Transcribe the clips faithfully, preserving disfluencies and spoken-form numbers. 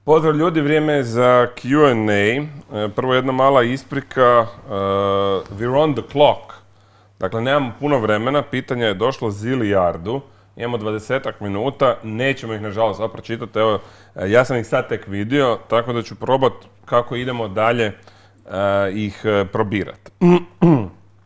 Pozdrav ljudi, vrijeme je za Q and A. Prvo jedna mala isprika. Uh, we're on the clock. Dakle, nemamo puno vremena. Pitanje je došlo zilijardu. Imamo dvadesetak minuta. Nećemo ih, nažalost, sva pročitati. Evo, ja sam ih sad tek vidio, tako da ću probati kako idemo dalje uh, ih uh, probirati. uh,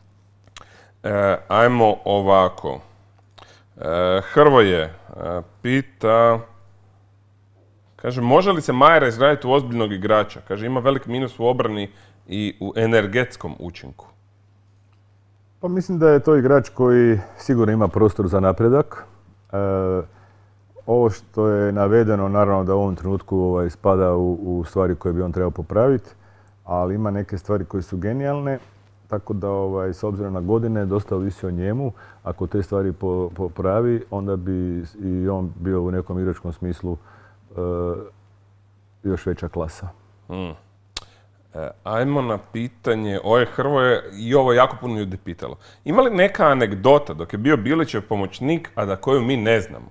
ajmo ovako. Uh, Hrvoje uh, pita... Kaže, može li se Majera izgraditi u ozbiljnog igrača? Kaže, ima velik minus u obrani i u energetskom učinku. Pa mislim da je to igrač koji sigurno ima prostor za napredak. E, ovo što je navedeno, naravno da u ovom trenutku ovaj, spada u, u stvari koje bi on trebao popraviti, ali ima neke stvari koje su genijalne, tako da ovaj, s obzirom na godine dosta ovisi o njemu. Ako te stvari po, popravi, onda bi i on bio u nekom igračkom smislu Uh, još veća klasa. Mm. E, ajmo na pitanje, ovo Hrvoje, i ovo je jako puno ljudi pitalo. Ima li neka anegdota dok je bio Bilićev pomoćnik, a da koju mi ne znamo?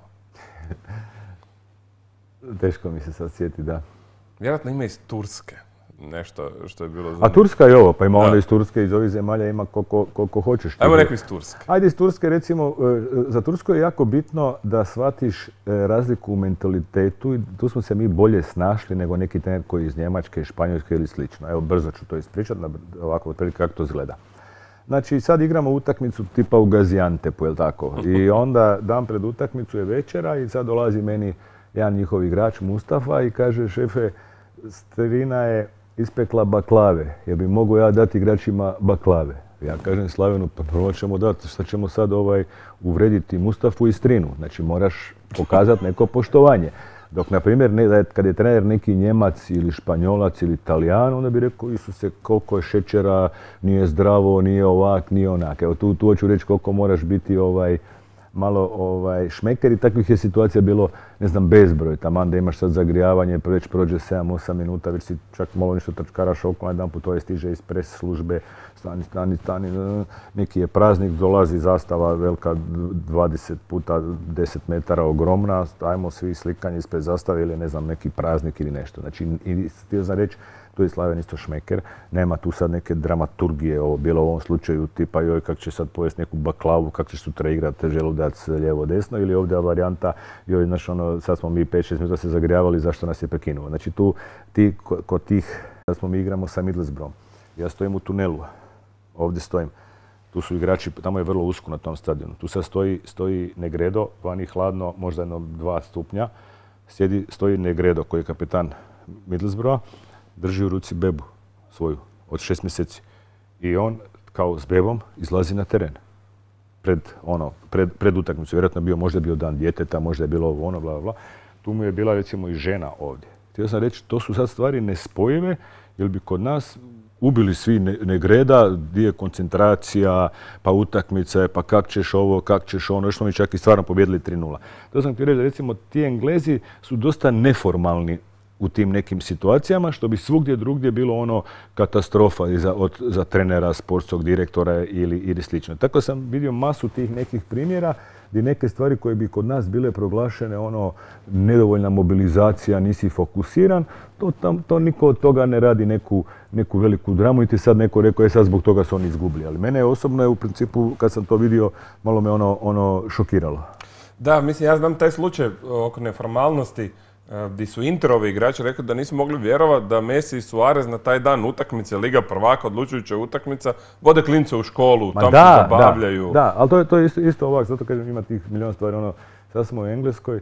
Teško mi se sad sjeti, da. Vjerojatno ima iz Turske. Nešto što je bilo zanimljivo. A Turska je ovo, pa ima onda iz Turske, iz ovih zemalja ima koliko, koliko hoćeš. Ajmo neko iz Turske. Ajde iz Turske, recimo, za Tursku je jako bitno da shvatiš razliku u mentalitetu i tu smo se mi bolje snašli nego neki trener koji iz Njemačke, Španjolske ili slično. Evo, brzo ću to ispričati, ovako otprilike kako to izgleda. Znači, sad igramo utakmicu tipa u Gaziantepu, jel tako? I onda dan pred utakmicu je večera i sad dolazi meni jedan njihov igrač, Mustafa, i kaže, šefe, starina je ispekla baklave, jer bi mogu ja dati igračima baklave. Ja kažem Slavenu, pa prvo ćemo dati, šta ćemo sad ovaj, uvrediti Mustafu i Strinu. Znači moraš pokazati neko poštovanje. Dok, na primjer, ne, kad je trener neki Njemac ili Španjolac ili Italijan, onda bi rekao, Isuse, koliko je šećera, nije zdravo, nije ovak, nije onak. Evo tu, tu hoću reći koliko moraš biti ovaj, malo ovaj, šmeker i takvih je situacija bilo, ne znam, bezbroj. Taman da imaš sad zagrijavanje, već prođe sedam osam minuta, već si čak malo nešto trčkaraš okolo, jedan put to je stiže iz pres službe, stani, stani, stani, neki je praznik, dolazi zastava velika dvadeset puta deset metara ogromna, ajmo svi slikanje ispred zastave ili ne znam, neki praznik ili nešto. Znači, i htio sam reći, tu je Slaven isto šmeker, nema tu sad neke dramaturgije, ovo bilo u ovom slučaju tipa joj kak će sad pojesti neku baklavu, kak ćeš sutra igrati želudac lijevo-desno, ili ovdje varijanta joj, znaš ono, sad smo mi pet šest minuta se zagrijavali, zašto nas je prekinuo. Znači tu, ti, kod tih, sad smo mi igramo sa Middlesbrough, ja stojim u tunelu, ovdje stojim, tu su igrači, tamo je vrlo usko na tom stadionu, tu sad stoji, stoji Negredo, vani hladno, možda jedno dva stupnja, sjedi, stoji Negredo koji je kapetan Middlesbrougha, drži u ruci bebu svoju od šest mjeseci i on kao s bebom izlazi na teren pred, ono, pred, pred utakmicu. Vjerojatno bio, možda je bio dan djeteta, možda je bilo ovo ono, bla, bla. Tu mu je bila recimo i žena ovdje. Htio sam reći, to su sad stvari nespojive, jer bi kod nas ubili svi Negreda, gdje je koncentracija, pa utakmice, pa kak ćeš ovo, kak ćeš ono, još smo mi čak i stvarno pobjedili tri nula. To sam htio reći da recimo ti Englezi su dosta neformalni u tim nekim situacijama, što bi svugdje drugdje bilo ono katastrofa za, od, za trenera, sportskog direktora ili, ili slično. Tako sam vidio masu tih nekih primjera gdje neke stvari koje bi kod nas bile proglašene ono nedovoljna mobilizacija, nisi fokusiran, to, tam, to niko od toga ne radi neku, neku veliku dramu i ti sad neko rekao je sad zbog toga su oni izgubili. Ali mene osobno je u principu kad sam to vidio malo me ono, ono šokiralo. Da, mislim ja znam taj slučaj oko neformalnosti gdje su Interovi igrači rekli da nisu mogli vjerovati da Messi i Suarez na taj dan utakmice, Liga prvaka, odlučujuća utakmica, vode klince u školu, Ma tam da, se zabavljaju. Da, da, ali to je, to je isto, isto ovak, zato kažem ima tih milijon stvari. Ono, sad smo u Engleskoj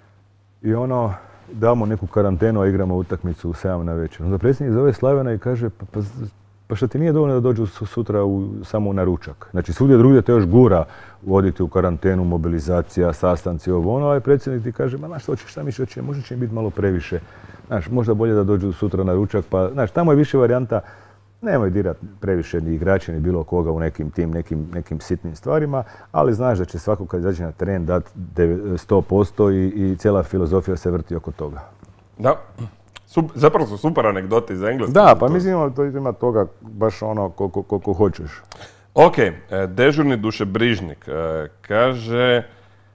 i ono, damo neku karantenu, a igramo utakmicu u sedam na večer. Onda predsjednik zove Slavena i kaže, pa, pa, pa što ti nije dovoljno da dođu sutra u, samo na ručak. Znači svugdje drugdje te još gura voditi u karantenu, mobilizacija, sastanci, ovo ono, a predsjednik ti kaže, ma znaš što ćeš, šta mi će, možda će im biti malo previše. Znaš, možda bolje da dođu sutra na ručak, pa znaš, tamo je više varijanta, nemoj dirati previše ni igrače, ni bilo koga u nekim tim, nekim, nekim sitnim stvarima, ali znaš da će svako kad izađe na teren dati sto posto i, i cijela filozofija se vrti oko toga. Da. Sup, zapravo su super anegdote iz Engleske. Da, pa mislim da ima toga baš ono koliko, koliko hoćeš. Ok, dežurni dušebrižnik kaže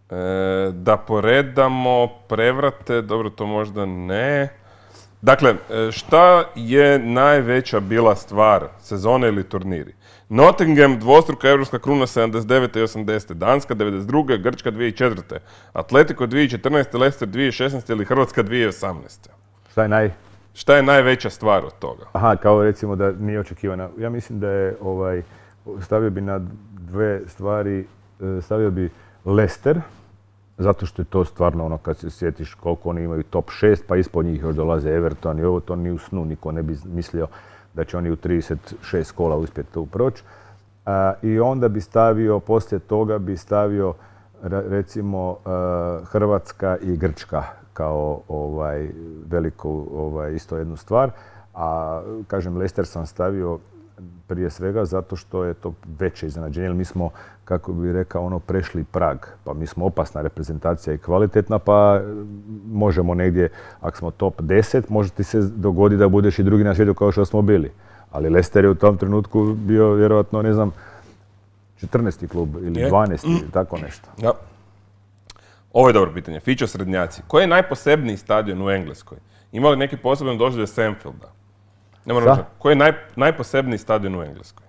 E, da poredamo prevrate, dobro, to možda ne. Dakle, šta je najveća bila stvar sezone ili turniri? Nottingham, dvostruka europska kruna sedamdeset devete i osamdesete, Danska devedeset druge, Grčka dvije tisuće četvrte, Atletico dvije tisuće četrnaeste, Leicester dvije tisuće šesnaeste ili Hrvatska dvije tisuće osamnaeste. Šta je naj... Šta je najveća stvar od toga? Aha, kao recimo da nije očekivana. Ja mislim da je, ovaj, stavio bi na dve stvari, stavio bi Leicester, zato što je to stvarno ono kad se sjetiš koliko oni imaju top šest, pa ispod njih još dolaze Everton i ovo, to ni u snu niko ne bi mislio da će oni u trideset šest kola uspjeti tu proći. I onda bi stavio, poslije toga bi stavio recimo Hrvatska i Grčka kao ovaj, veliku ovaj, isto jednu stvar. A kažem, Leicester sam stavio prije svega zato što je to veće iznenađenje, jer mi smo, kako bi rekao, ono, prešli prag. Pa mi smo opasna reprezentacija i kvalitetna, pa možemo negdje, ako smo top deset, može ti se dogoditi da budeš i drugi na svijetu kao što smo bili. Ali Leicester je u tom trenutku bio vjerojatno, ne znam, četrnaesti klub ili dvanaesti ili tako nešto. Ja. Ovo je dobro pitanje. Fićo srednjaci. Koji je najposebniji stadion u Engleskoj? Ima li neki poseban doživljaj do Anfielda? Ne moram reći. Koji je naj, najposebniji stadion u Engleskoj?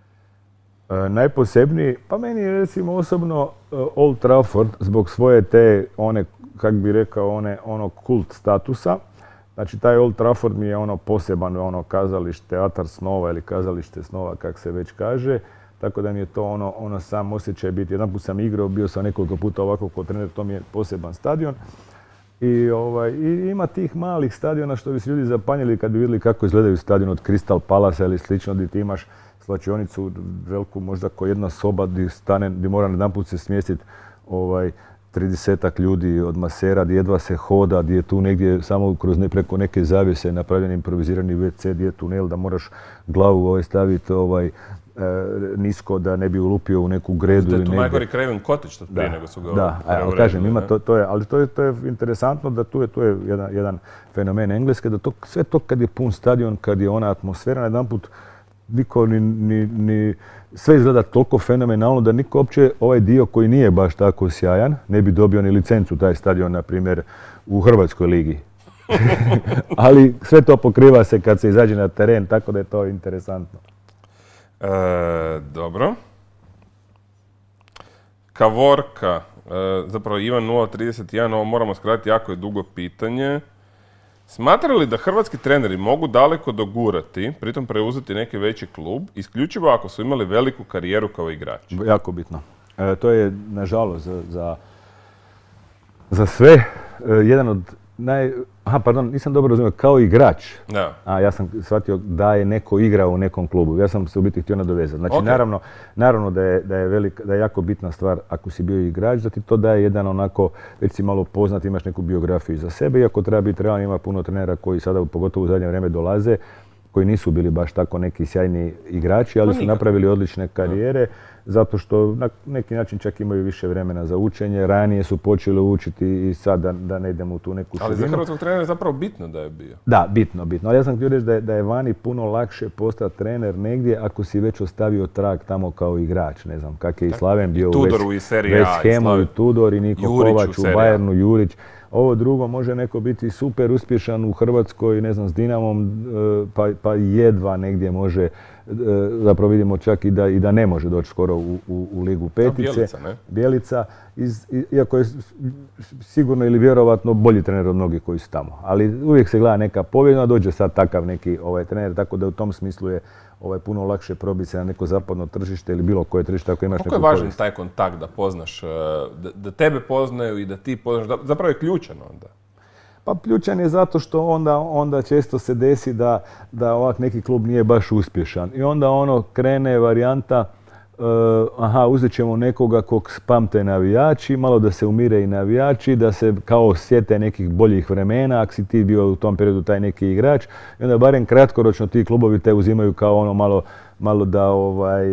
E, najposebniji? Pa meni je recimo osobno uh, Old Trafford zbog svoje te, one, kak bi rekao, one, ono kult statusa. Znači taj Old Trafford mi je ono poseban, ono kazalište, teatar snova ili kazalište snova, kak se već kaže. Tako da mi je to ono, ono sam osjećaj biti. Jedan put sam igrao, bio sam nekoliko puta ovako kao trener, to mi je poseban stadion. I, ovaj, i ima tih malih stadiona što bi se ljudi zapanjili kad bi vidjeli kako izgledaju stadion od Crystal Palace ili slično, gdje ti imaš slačionicu veliku, možda ko jedna soba gdje stane, gdje mora na jedan put se smjestiti ovaj, tridesetak ljudi od masera, gdje jedva se hoda, gdje je tu negdje samo kroz ne, preko neke zavjese napravljen improvizirani ve ce, gdje je tunel da moraš glavu ovaj, staviti ovaj, nisko da ne bi ulupio u neku gredu ili negdje. Da je tu najgori Craven Cottage što prije nego su ga Da, ali kažem, ima to, to je, ali to je, to je interesantno da tu je, tu je jedan, jedan fenomen Engleske, da to, sve to kad je pun stadion, kad je ona atmosfera, na jedan put niko ni, ni, ni, sve izgleda toliko fenomenalno da niko uopće ovaj dio koji nije baš tako sjajan ne bi dobio ni licencu taj stadion, na primjer, u Hrvatskoj ligi. Ali sve to pokriva se kad se izađe na teren, tako da je to interesantno. E, dobro. Kavorka, e, zapravo Ivan nula trideset jedan, ovo moramo skratiti, jako je dugo pitanje. Smatrali li da hrvatski treneri mogu daleko dogurati, pritom preuzeti neki veći klub, isključivo ako su imali veliku karijeru kao igrači? Jako bitno. E, to je, nažalost, za, za, za sve e, jedan od naj... Aha, pardon, nisam dobro razumio, kao igrač. Da. A ja sam shvatio da je neko igrao u nekom klubu. Ja sam se u biti htio nadovezati. Znači, okay. naravno, naravno da je, da je, velik, da je jako bitna stvar ako si bio igrač, da ti to daje jedan onako, već si malo poznat, imaš neku biografiju za sebe, iako treba biti realno, ima puno trenera koji sada, pogotovo u zadnje vrijeme, dolaze, koji nisu bili baš tako neki sjajni igrači, ali su napravili odlične karijere, zato što na neki način čak imaju više vremena za učenje, ranije su počeli učiti i sad da, da ne idemo u tu neku širinu. Ali za hrvatskog trenera je zapravo bitno da je bio. Da, bitno, bitno. Ali ja sam htio reći da je, da je vani puno lakše postati trener negdje ako si već ostavio trag tamo kao igrač. Ne znam, kak je i Slaven bio u West Hamu, i Tudor, i Niko Kovač u Bayernu, Jurić. Ovo drugo može neko biti super uspješan u Hrvatskoj, ne znam, s Dinamom, pa, pa jedva negdje može, zapravo vidimo čak i da, i da ne može doći skoro u, u, u Ligu petice. Bjelica, ne? Bjelica, iz, iako je sigurno ili vjerovatno bolji trener od mnogih koji su tamo. Ali uvijek se gleda neka pobjeda, dođe sad takav neki ovaj, trener, tako da u tom smislu je ovaj, puno lakše probiti se na neko zapadno tržište ili bilo koje tržište ako imaš neku korist. Koliko je važan taj kontakt da poznaš, da, da tebe poznaju i da ti poznaš, da, zapravo je ključan onda? Pa ključan je zato što onda, onda često se desi da, da ovak neki klub nije baš uspješan. I onda ono krene varijanta, uh, aha, uzet ćemo nekoga kog pamte navijači, malo da se umire i navijači, da se kao sjete nekih boljih vremena, ako si ti bio u tom periodu taj neki igrač. I onda barem kratkoročno ti klubovi te uzimaju kao ono malo, malo da ovaj,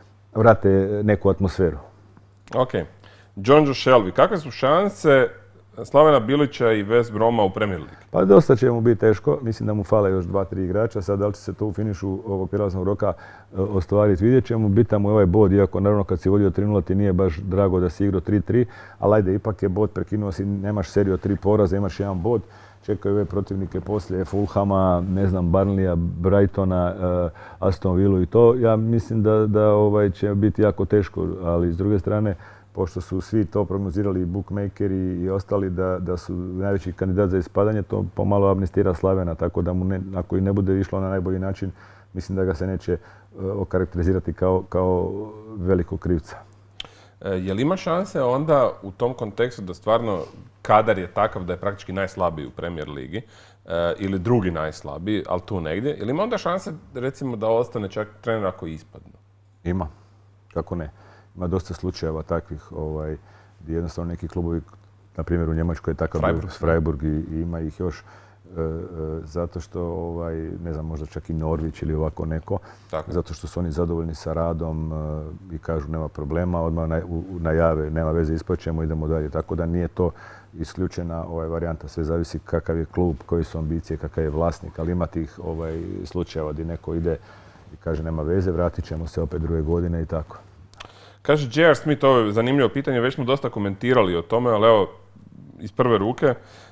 vrate neku atmosferu. Ok. John Joe Shelby, kakve su šanse Slavena Bilića i West Broma u Premier Ligi? Pa dosta će mu biti teško, mislim da mu fale još dva, tri igrača, sad da li će se to u finišu ovog prijelaznog roka ostvariti, vidjet ćemo, bitan mu je ovaj bod, iako naravno kad si vodio tri nula ti nije baš drago da si igrao tri tri, ali ajde, ipak je bod, prekinuo si, nemaš seriju od tri poraza, imaš jedan bod, čekaju ove protivnike poslije Fulhama, ne znam, Burnleya, Brightona, uh, Aston Villa i to, ja mislim da, da ovaj, će biti jako teško, ali s druge strane, pošto su svi to prognozirali, i bookmakeri i ostali, da, da su najveći kandidat za ispadanje, to pomalo amnestira Slavena, tako da mu ne, ako i ne bude išlo na najbolji način, mislim da ga se neće uh, okarakterizirati kao, kao velikog krivca. E, je li ima šanse onda u tom kontekstu da stvarno kadar je takav da je praktički najslabiji u Premier Ligi e, ili drugi najslabiji, ali tu negdje, je li ima onda šanse recimo da ostane čak trener ako ispadnu? Ima, kako ne. Ima dosta slučajeva takvih, ovaj, gdje jednostavno neki klubovi, na primjer u Njemačkoj je takav Freiburg, Freiburg i, i ima ih još, e, e, zato što, ovaj, ne znam, možda čak i Norwich ili ovako neko, Tako. zato što su oni zadovoljni sa radom e, i kažu nema problema, odmah na, u, najave, nema veze, isplaćemo, idemo dalje. Tako da nije to isključena ovaj, varijanta, sve zavisi kakav je klub, koji su ambicije, kakav je vlasnik, ali ima tih ovaj, slučajeva gdje neko ide i kaže nema veze, vratit ćemo se opet druge godine i tako. Kaže J R. Smith, ovo je zanimljivo pitanje, već smo dosta komentirali o tome, ali evo, iz prve ruke.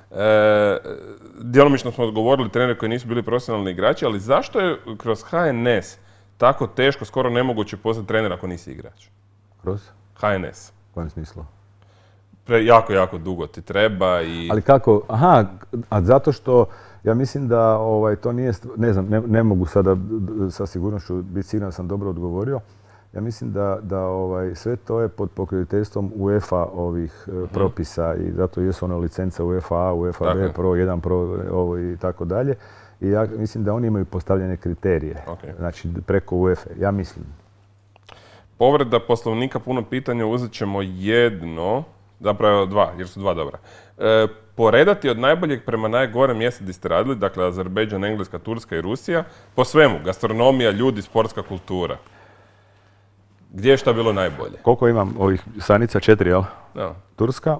E, djelomično smo odgovorili treneri koji nisu bili profesionalni igrači, ali zašto je kroz H N S tako teško, skoro nemoguće postati trener ako nisi igrač? Kroz? H N S. U kojem smislu? Pre, jako, jako dugo ti treba i... Ali kako? Aha, a zato što ja mislim da ovaj, to nije, ne znam, ne, ne mogu sada sa sigurnošću biti siguran, sam dobro odgovorio. Ja mislim da, da ovaj, sve to je pod pokroviteljstvom UEFA ovih uh, propisa i zato jesu one licence UEFA A, UEFA B, Pro jedan, Pro ovo i tako dalje. I ja mislim da oni imaju postavljene kriterije, okay. Znači preko UEFA, ja mislim. Povreda poslovnika, puno pitanja, uzet ćemo jedno, zapravo dva, jer su dva dobra. E, poredati od najboljeg prema najgore mjesta gdje ste radili, dakle Azerbejdžan, Engleska, Turska i Rusija, po svemu, gastronomija, ljudi, sportska kultura. Gdje je šta bilo najbolje? Koliko imam ovih stanica? Četiri, jel? Da. Turska,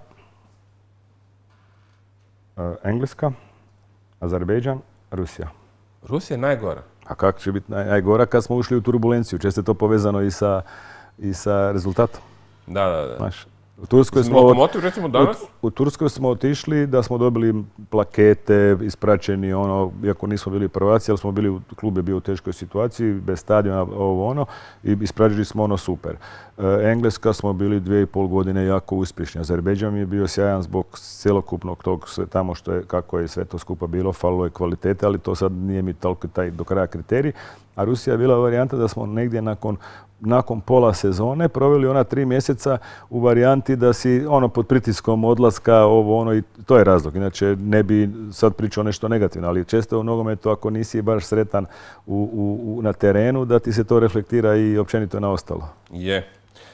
uh, Engleska, Azerbejdžan, Rusija. Rusija je najgora. A kako će biti naj, najgora kad smo ušli u turbulenciju? Često je to povezano i sa, i sa rezultatom. Da, da, da. Znaš, u Turskoj smo, Lokomotiv, recimo danas? U, u Turskoj smo otišli da smo dobili plakete, ispraćeni ono, iako nismo bili prvaci, ali smo bili, klub je bio u teškoj situaciji, bez stadiona, ovo ono, i ispraćeni smo ono super. E, Engleska smo bili dvije i pol godine jako uspješni. Azerbejdžan je bio sjajan zbog cjelokupnog tog sve tamo što je, kako je sve to skupa bilo, falilo je kvalitete, ali to sad nije mi toliko taj do kraja kriterij. A Rusija je bila varijanta da smo negdje nakon nakon pola sezone proveli ona tri mjeseca u varijanti da si ono pod pritiskom odlaska, ovo ono i to je razlog. Inače ne bi sad pričao nešto negativno, ali često u nogometu ako nisi baš sretan u, u, na terenu da ti se to reflektira i općenito na ostalo. Je. E,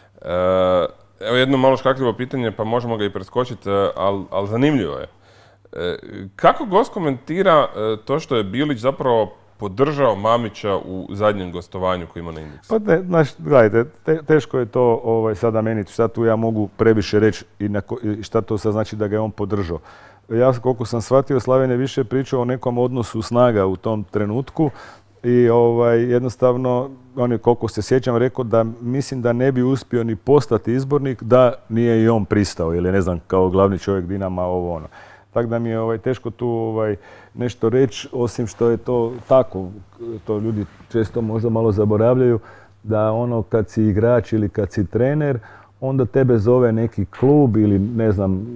evo jedno malo škakljivo pitanje, pa možemo ga i preskočiti, ali al zanimljivo je. E, kako gost komentira to što je Bilić zapravo podržao Mamića u zadnjem gostovanju koji ima na Indeksu? Pa ne, znaš, gledajte, te, teško je to ovaj, sada meni, šta tu ja mogu previše reći i, i šta to sad znači da ga je on podržao. Ja, koliko sam shvatio, Slaven je više pričao o nekom odnosu snaga u tom trenutku i ovaj, jednostavno, on je, koliko se sjećam, rekao da mislim da ne bi uspio ni postati izbornik da nije i on pristao ili ne znam, kao glavni čovjek Dinama, ovo ono. Tako da mi je ovaj, teško tu ovaj, nešto reći, osim što je to tako. To ljudi često možda malo zaboravljaju, da ono kad si igrač ili kad si trener, onda tebe zove neki klub ili ne znam,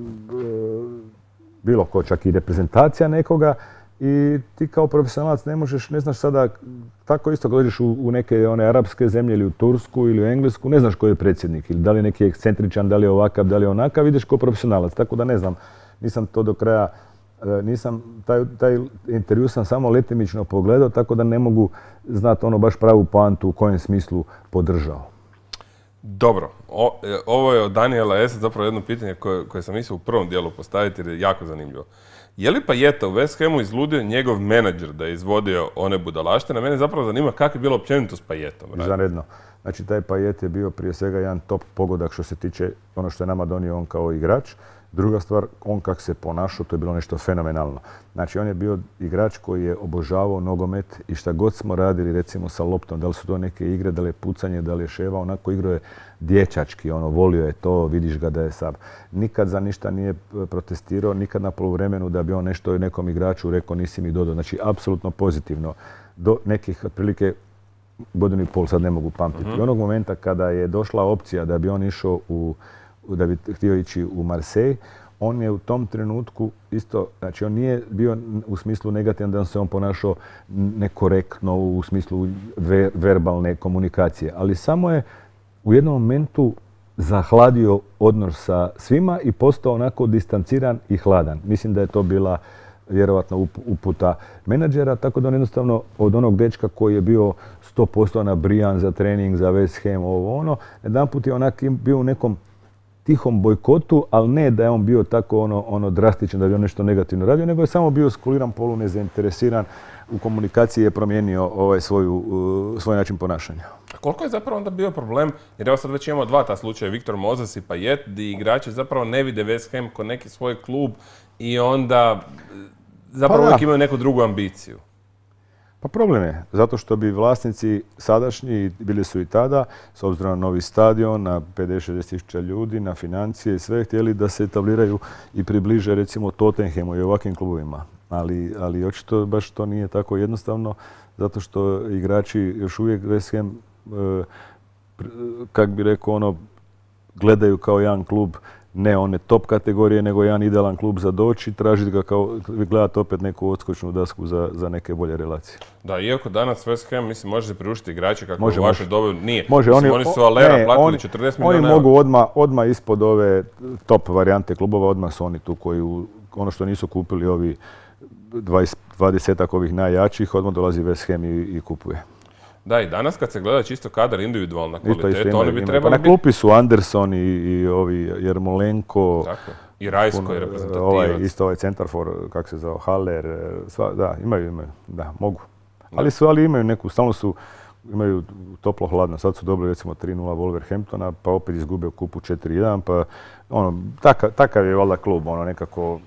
bilo ko, čak i reprezentacija nekoga i ti kao profesionalac ne možeš, ne znaš sada, tako isto kad dođeš u, u neke one arapske zemlje ili u Tursku ili u Englesku, ne znaš ko je predsjednik ili da li je neki ekscentričan, da li je ovakav, da li je onakav, ideš kao profesionalac, tako da ne znam. Nisam to do kraja, nisam, taj, taj intervju sam samo letimično pogledao, tako da ne mogu znati ono baš pravu poantu u kojem smislu podržao. Dobro, o, ovo je od Daniela S. zapravo jedno pitanje koje, koje sam mislio u prvom dijelu postaviti jer je jako zanimljivo. Je li Payeta u West Hamu izludio njegov menadžer da je izvodio one budalaštine? Mene zapravo zanima kako je bilo općenito s Payetom. Izvanredno. Znači taj Payet je bio prije svega jedan top pogodak što se tiče ono što je nama donio on kao igrač. Druga stvar, on kak se ponašao, to je bilo nešto fenomenalno. Znači, on je bio igrač koji je obožavao nogomet i šta god smo radili, recimo sa loptom, da li su to neke igre, da li je pucanje, da li je ševa, onako igrao je dječački, ono, volio je to, vidiš ga da je sam. Nikad za ništa nije protestirao, nikad na poluvremenu da bi on nešto nekom igraču rekao nisi mi dodao. Znači, apsolutno pozitivno. Do nekih, otprilike, godinu i pol, sad ne mogu pamtiti. Uh-huh. I onog momenta kada je došla opcija da bi on išao u, da bi htio ići u Marseille, on je u tom trenutku isto, znači on nije bio u smislu negativan da se on ponašao nekorektno u smislu ver, verbalne komunikacije, ali samo je u jednom momentu zahladio odnos sa svima i postao onako distanciran i hladan. Mislim da je to bila vjerovatno uputa menadžera, tako da on jednostavno od onog dečka koji je bio sto posto nabrijan za trening, za West Ham, ovo ono, jedanput je onak bio u nekom tihom bojkotu, ali ne da je on bio tako ono, ono drastičan, da bi on nešto negativno radio, nego je samo bio skuliran, polu nezainteresiran, u komunikaciji je promijenio ovaj svoju, uh, svoj način ponašanja. A koliko je zapravo onda bio problem, jer evo sad već imamo dva ta slučaja, Viktor Moses i Payet, gdje igrači zapravo ne vide West Ham ko neki svoj klub i onda zapravo pa uvijek imaju neku drugu ambiciju. Pa problem je, zato što bi vlasnici sadašnji, bili su i tada, s obzirom na novi stadion, na pedeset šezdeset tisuća ljudi, na financije i sve, htjeli da se etabliraju i približe recimo Tottenhamu i ovakvim klubovima. Ali, ali očito baš to nije tako jednostavno, zato što igrači još uvijek West Ham, e, kak bi rekao, ono, gledaju kao jedan klub, ne one top kategorije, nego jedan idealan klub za doći, tražiti ga kao, gledati opet neku odskočnu dasku za, za neke bolje relacije. Da, iako danas West Ham, mislim, može se priuštiti igrače kako može, u vašoj dobi nije. Može, mislim, oni, oni su Alera ne, platili oni, četrdeset milijuna. Oni mogu odmah, odmah ispod ove top varijante klubova, odmah su oni tu koji, u, ono što nisu kupili ovi dvadesetak ovih najjačih, odmah dolazi West Ham i, i kupuje. Da, i danas kad se gleda čisto kadar individualna kvaliteta, isto, isto oni bi ima. trebali pa na klupi su Anderson i, i ovi Jermolenko. Tako. I Rajsko je reprezentativac. Ovaj, isto ovaj centarfor, kako se zove, Haller, sva, da, imaju, imaju, da, mogu. Da. Ali su, ali imaju neku, stalno su, imaju toplo hladno. Sad su dobili recimo tri nula Wolverhamptona, pa opet izgube u kupu četiri jedan, pa ono, takav, takav je valjda klub, ono nekako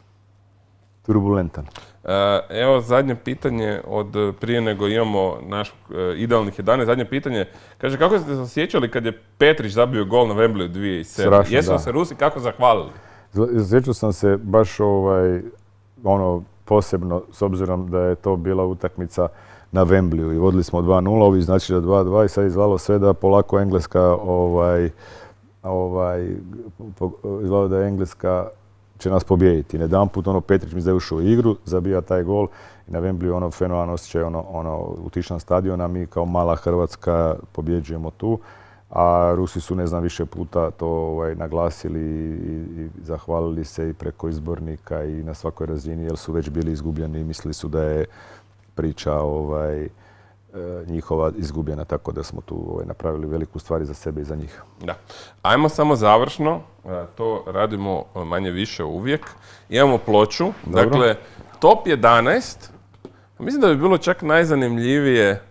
turbulentan. Evo zadnje pitanje od prije nego imamo naš idealnih jedanaest. Zadnje pitanje. Kaže, kako ste se osjećali kad je Petrić zabio gol na Wembleyu dvije tisuće sedam? Jesu se Rusi kako zahvalili? Osjećao sam se baš ovaj, ono, posebno, s obzirom da je to bila utakmica na Wembleyu i vodili smo dva nula, ovi znači da dva dva i sad izvalo sve da polako Engleska, ovaj, ovaj, izvalo da je Engleska će nas pobijediti. Jedanput ono Petrić mi da je ušao u igru, zabija taj gol i na Wembleyu ono fenomenalno osjećaj, ono, ono utišan stadion, a mi kao mala Hrvatska pobjeđujemo tu. A Rusi su ne znam više puta to ovaj, naglasili i, i zahvalili se i preko izbornika i na svakoj razini jer su već bili izgubljeni i mislili su da je priča ovaj, njihova izgubljena, tako da smo tu ovaj, napravili veliku stvari za sebe i za njih. Da. Ajmo samo završno, to radimo manje više uvijek. Imamo ploču, dobro. Dakle, top jedanaest, mislim da bi bilo čak najzanimljivije,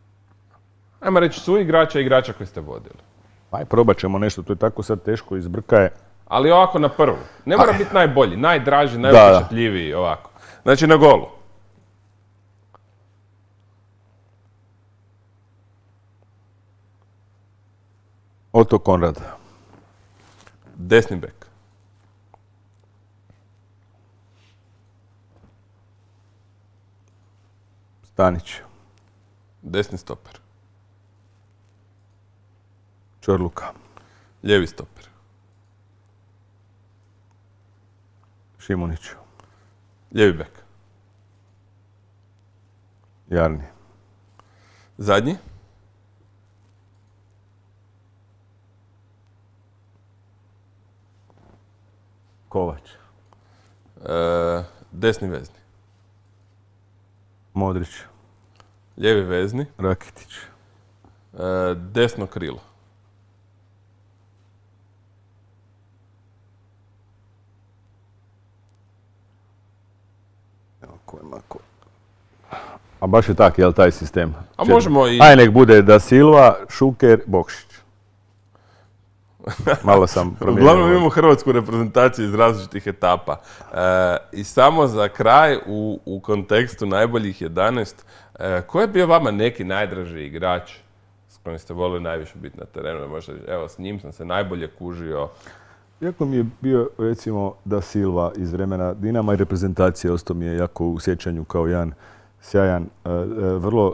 ajmo reći, su igrača i igrača koji ste vodili. Aj, probat ćemo nešto, to je tako sad teško, izbrkaje. Ali ovako na prvu. Ne mora Aj. biti najbolji, najdraži, najupečatljiviji, ovako. Znači na golu. Oto Konrad. Desni bek. Stanić. Desni stoper. Čorluka. Lijevi stoper. Šimunić. Lijevi bek. Jarni. Zadnji. Kovač. E, desni vezni. Modrić. Lijevi vezni. Rakitić. E, desno krilo. A baš je tak, jel, taj sistem? A možemo i... Aj, nek bude Da Silva, Šuker, Bokšić. Malo sam promijenio. Uglavnom imamo hrvatsku reprezentaciju iz različitih etapa. E, I samo za kraj, u, u kontekstu najboljih jedanaest, e, ko je bio vama neki najdraži igrač s kojim ste volili najviše biti na terenu? Možda, evo, s njim sam se najbolje kužio. Jako mi je bio, recimo, Da Silva iz vremena Dinama i reprezentacije, ostao mi je jako u sjećanju kao jedan sjajan, e, e, vrlo,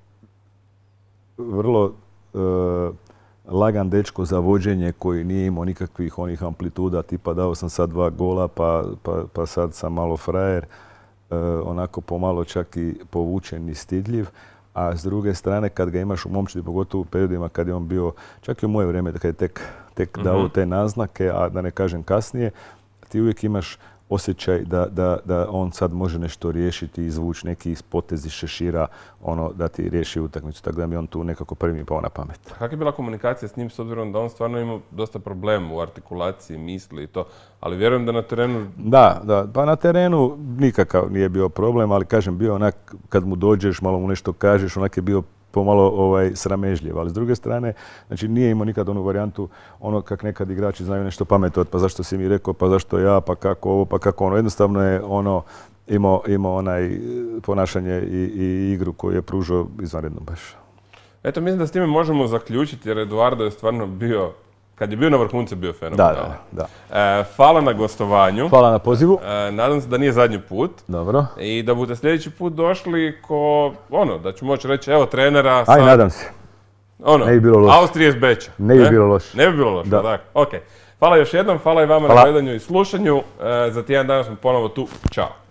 vrlo e, lagan dečko za vođenje koji nije imao nikakvih onih amplituda, tipa dao sam sad dva gola pa, pa, pa sad sam malo frajer, e, onako pomalo čak i povučen i stidljiv. A s druge strane, kad ga imaš u momčadi, pogotovo u periodima kad je on bio, čak i u moje vrijeme, kad je tek, tek dao Mhm. te naznake, a da ne kažem kasnije, ti uvijek imaš osjećaj da, da, da on sad može nešto riješiti, izvući neki potez iz šešira, ono, da ti riješi utakmicu. Tako da mi on tu nekako prvi mi pao na pamet. Kakva je bila komunikacija s njim, s obzirom da on stvarno ima dosta problema u artikulaciji, misli i to, ali vjerujem da na terenu... Da, da, pa na terenu nikakav nije bio problem, ali kažem, bio onak, kad mu dođeš, malo mu nešto kažeš, onak je bio pomalo ovaj, sramežljiv, ali s druge strane, znači nije imao nikad onu varijantu, ono kak nekad igrači znaju nešto pametovati, pa zašto si mi rekao, pa zašto ja, pa kako ovo, pa kako ono. Jednostavno je ono imao, imao onaj ponašanje i, i igru koju je pružao izvanredno baš. Eto, mislim da s time možemo zaključiti, jer Eduardo je stvarno bio, kad je bio na vrhuncu, bio fenomenalan. Da, da, da. E, hvala na gostovanju. Hvala na pozivu. E, nadam se da nije zadnji put. Dobro. I da budete sljedeći put došli ko, ono, da ću moći reći, evo trenera... Aj, nadam se. Ono, ne bi bilo loše. Austrije iz Beča. Ne bi bilo loše. Ne bi bilo loše, da. tako. Ok. Hvala još jednom, hvala i vama hvala. na gledanju i slušanju. E, za tjedan dana smo ponovo tu. Ćao.